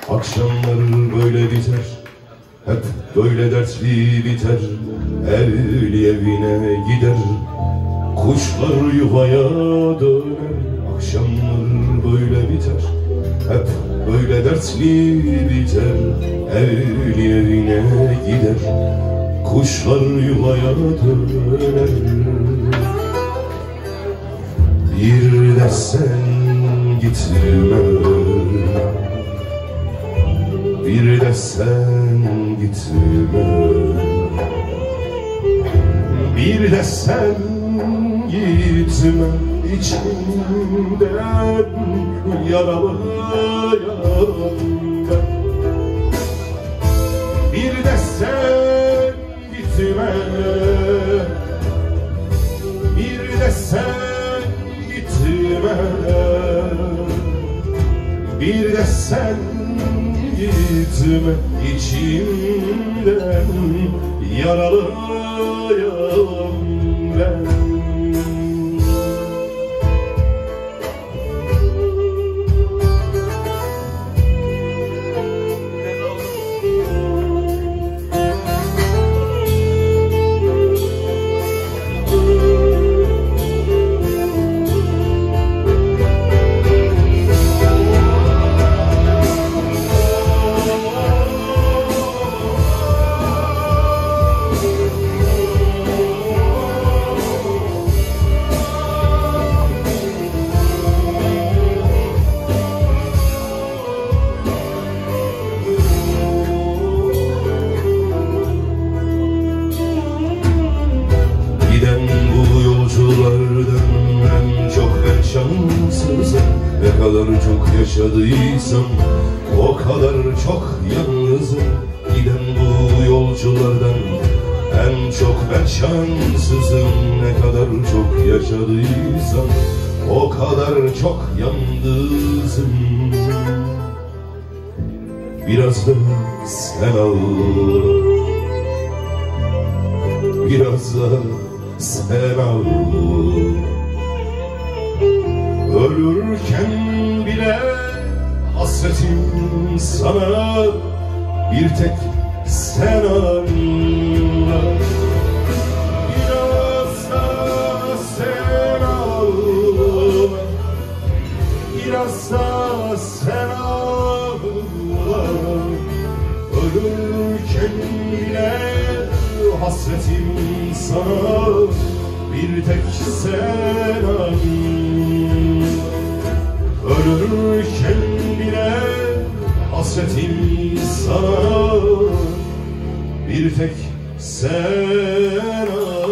Akşamlar böyle biter, hep böyle dertli biter. Evli evine gider, kuşlar yuvaya döner. Akşamlar böyle biter, hep böyle dertli biter. Evli evine gider, kuşlar yuvaya döner. Bir de sen gitme, bir de sen gitme, bir de sen gitme. İçimden yaralıyım ben. Bir de sen gitme, bir de sen gitme, bir de sen gitme. İçimden yaralıyım ben. Şanssızım, ne kadar çok yaşadıysam o kadar çok yalnızım. Giden bu yolculardan en çok ben şanssızım. Ne kadar çok yaşadıysam o kadar çok yalnızım. Biraz da sen ağla, biraz da sen ağla. Ölürken bile hasretim sana, bir tek sen anla. Biraz da sen ağla, biraz da sen ağla. Ölürken bile hasretim sana, bir tek sen anla. Ölürken bile hasretim sana, bir tek sen